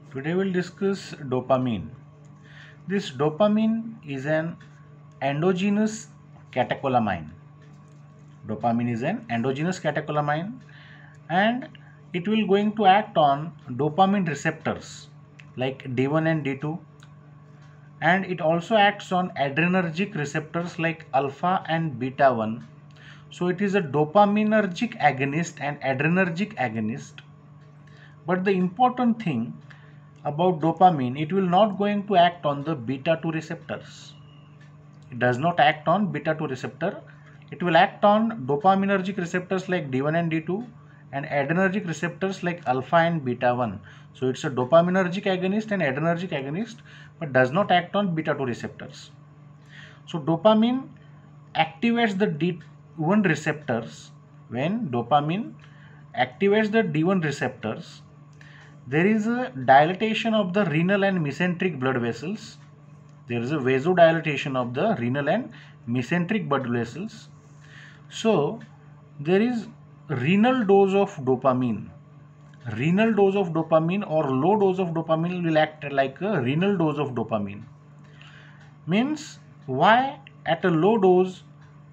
Today we'll discuss dopamine. This dopamine is an endogenous catecholamine. Dopamine is an endogenous catecholamine and it will going to act on dopamine receptors like D1 and D2, and it also acts on adrenergic receptors like alpha and beta 1. So it is a dopaminergic agonist and adrenergic agonist. But the important thing about dopamine, it will not going to act on the beta 2 receptors. It does not act on beta 2 receptor. It will act on dopaminergic receptors like D1 and D2 and adrenergic receptors like alpha and beta 1. So it's a dopaminergic agonist and adrenergic agonist, but does not act on beta 2 receptors. So dopamine activates the D1 receptors. When dopamine activates the D1 receptors, there is a dilatation of the renal and mesenteric blood vessels. There is a vasodilatation of the renal and mesenteric blood vessels. So there is renal dose of dopamine. Renal dose of dopamine or low dose of dopamine will act like a renal dose of dopamine. Means why at a low dose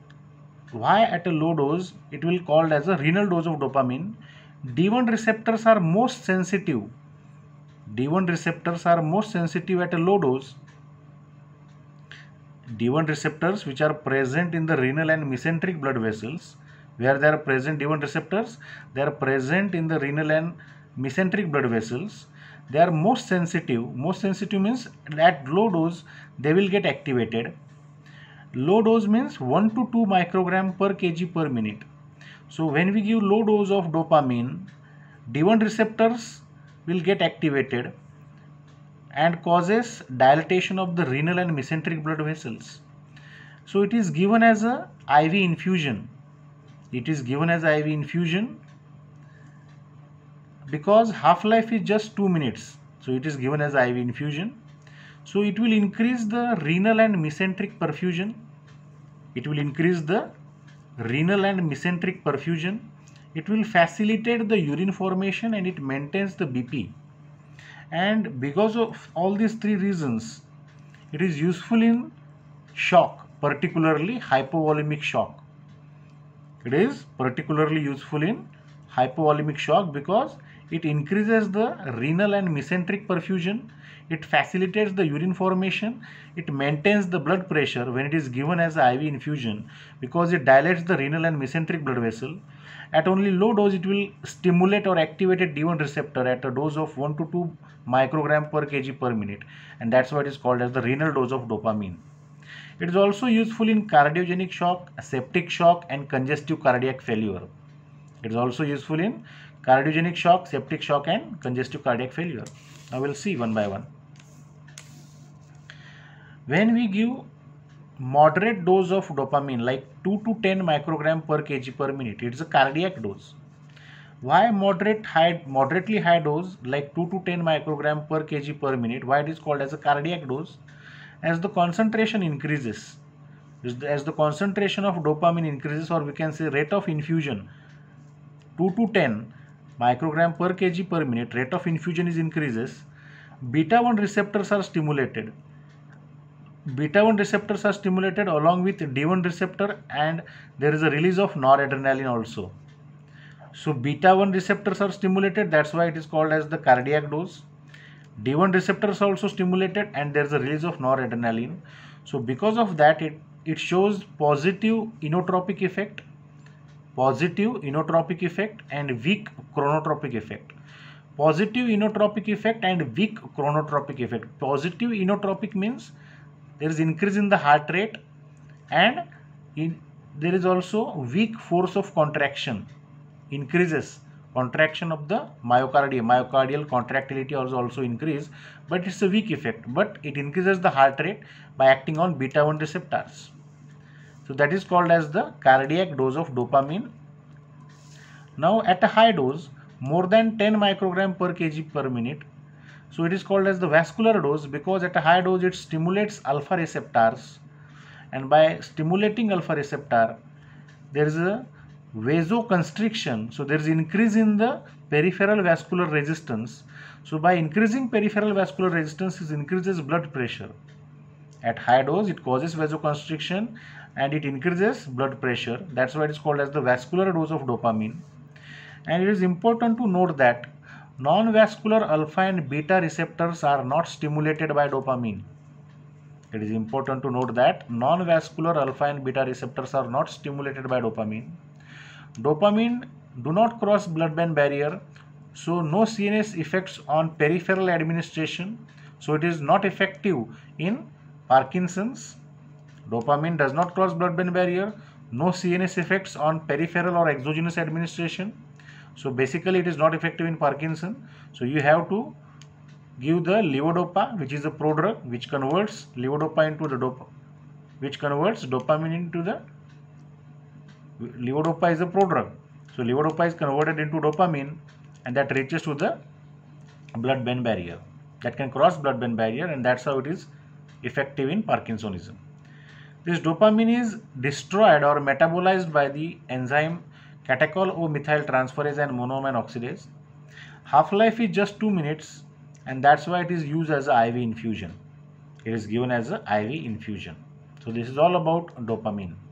it will called as a renal dose of dopamine. D1 receptors are most sensitive. D1 receptors are most sensitive at a low dose. D1 receptors which are present in the renal and mesenteric blood vessels, where they are present D1 receptors, they are present in the renal and mesenteric blood vessels. They are most sensitive. Most sensitive means at low dose they will get activated. Low dose means 1 to 2 microgram per kg per minute. So when we give low dose of dopamine, D1 receptors will get activated and causes dilatation of the renal and mesenteric blood vessels. So it is given as a IV infusion. It is given as IV infusion because half-life is just 2 minutes. So it is given as IV infusion. So it will increase the renal and mesenteric perfusion. It will increase the renal and mesenteric perfusion. It will facilitate the urine formation and it maintains the BP. And because of all these three reasons, it is useful in shock, particularly hypovolemic shock. It is particularly useful in hypovolemic shock because it increases the renal and mesenteric perfusion, it facilitates the urine formation, it maintains the blood pressure when it is given as IV infusion because it dilates the renal and mesenteric blood vessel. At only low dose, it will stimulate or activate a D1 receptor at a dose of 1 to 2 microgram per kg per minute, and that's why it is called as the renal dose of dopamine. It is also useful in cardiogenic shock, septic shock and congestive cardiac failure. It is also useful in cardiogenic shock, septic shock and congestive cardiac failure. Now we'll see one by one. When we give moderate dose of dopamine like 2 to 10 microgram per kg per minute, it is a cardiac dose. Why moderately high dose like 2 to 10 microgram per kg per minute? Why it is called as a cardiac dose? As the concentration increases, as the concentration of dopamine increases, or we can say rate of infusion, 2 to 10 microgram per kg per minute, rate of infusion is increases, beta 1 receptors are stimulated. Beta 1 receptors are stimulated along with D1 receptor, and there is a release of noradrenaline also. So beta 1 receptors are stimulated, that's why it is called as the cardiac dose. D1 receptors are also stimulated and there is a release of noradrenaline. So because of that, it shows positive inotropic effect and weak chronotropic effect. Positive inotropic effect and weak chronotropic effect. Positive inotropic means there is increase in the heart rate and there is also weak force of contraction, increases contraction of the myocardial contractility also increase, but it's a weak effect, but it increases the heart rate by acting on beta 1 receptors. So that is called as the cardiac dose of dopamine. Now at a high dose, more than 10 microgram per kg per minute, so it is called as the vascular dose because at a high dose it stimulates alpha receptors, and by stimulating alpha receptor there is a vasoconstriction, so there is increase in the peripheral vascular resistance. So by increasing peripheral vascular resistance, it increases blood pressure. At high dose, it causes vasoconstriction and it increases blood pressure. That's why it is called as the vascular dose of dopamine. And it is important to note that non-vascular alpha and beta receptors are not stimulated by dopamine. It is important to note that non-vascular alpha and beta receptors are not stimulated by dopamine. Dopamine do not cross blood-brain barrier, so no CNS effects on peripheral administration. So it is not effective in Parkinson's. Dopamine does not cross blood-brain barrier, no CNS effects on peripheral or exogenous administration. So basically it is not effective in Parkinson. So you have to give the levodopa, which is a prodrug which converts levodopa into the dopamine into the levodopa is a prodrug. So levodopa is converted into dopamine and that reaches to the blood-brain barrier. That can cross blood-brain barrier, and that's how it is effective in Parkinsonism. This dopamine is destroyed or metabolized by the enzyme catechol O methyl transferase and monoamine oxidase. Half-life is just 2 minutes, and that's why it is used as an IV infusion. It is given as an IV infusion. So this is all about dopamine.